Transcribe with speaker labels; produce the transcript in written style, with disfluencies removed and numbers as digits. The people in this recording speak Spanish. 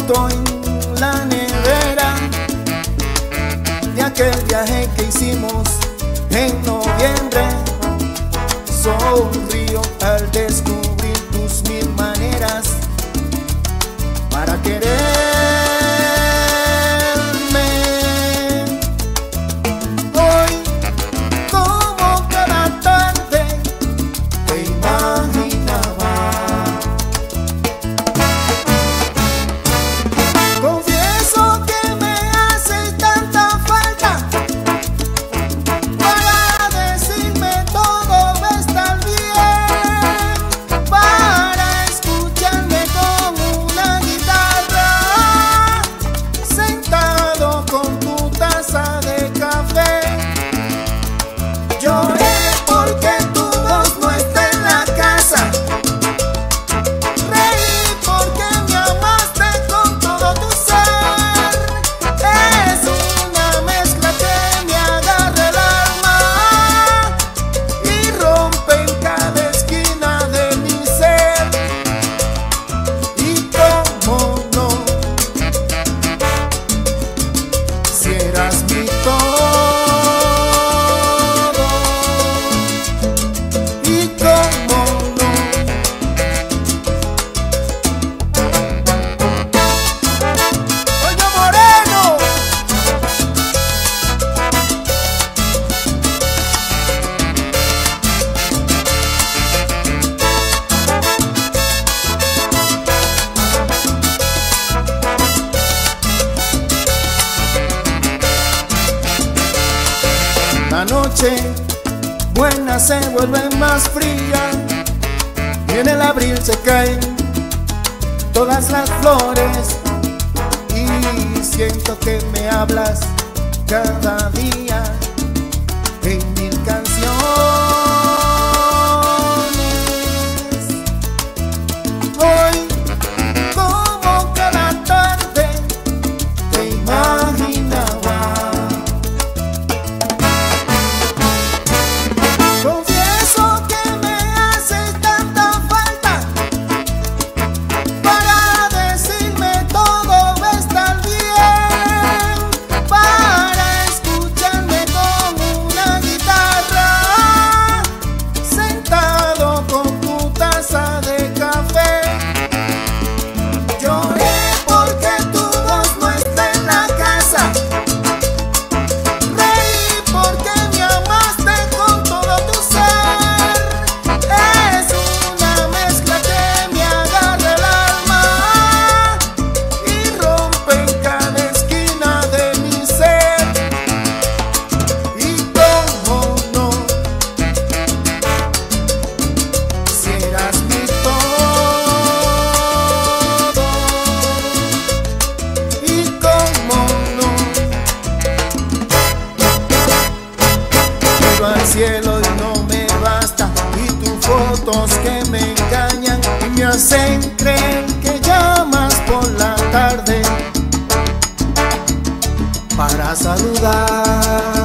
Speaker 1: foto en la nevera de aquel viaje que hicimos en noviembre. Sonrío al descubrir tus mil maneras para quererme. Hoy, como cada tarde, te imaginaba. Confieso que me hace tanta falta para decirme todo va a estar bien, para escucharme con una guitarra, sentado con tu taza de café. Lloré porque tu voz no está en la casa, reí porque me amaste con todo tu ser. Es una mezcla que me agarra el alma y rompe en cada esquina de mi ser. Y cómo no, si eras mi todo. Y cómo no, Oye Moreno. La noche buena se vuelve más fría y en el abril se caen todas las flores y siento que me hablas cada día en mil canciones. Hoy, como cada tarde, te imaginaba. Confieso que me hace tanta falta para decirme todo va a estar bien, para escucharme con una guitarra, sentado con tu taza de café. Lloré porque tu voz no está en la casa, reí porque me amaste con todo tu ser. Es una mezcla que me agarra el alma y rompe en cada esquina de mi ser. Y cómo no, si eras mi todo. Y cómo no, miro al cielo y no me basta, y tus fotos que me engañan y me hacen creer que llamas por la tarde para saludar.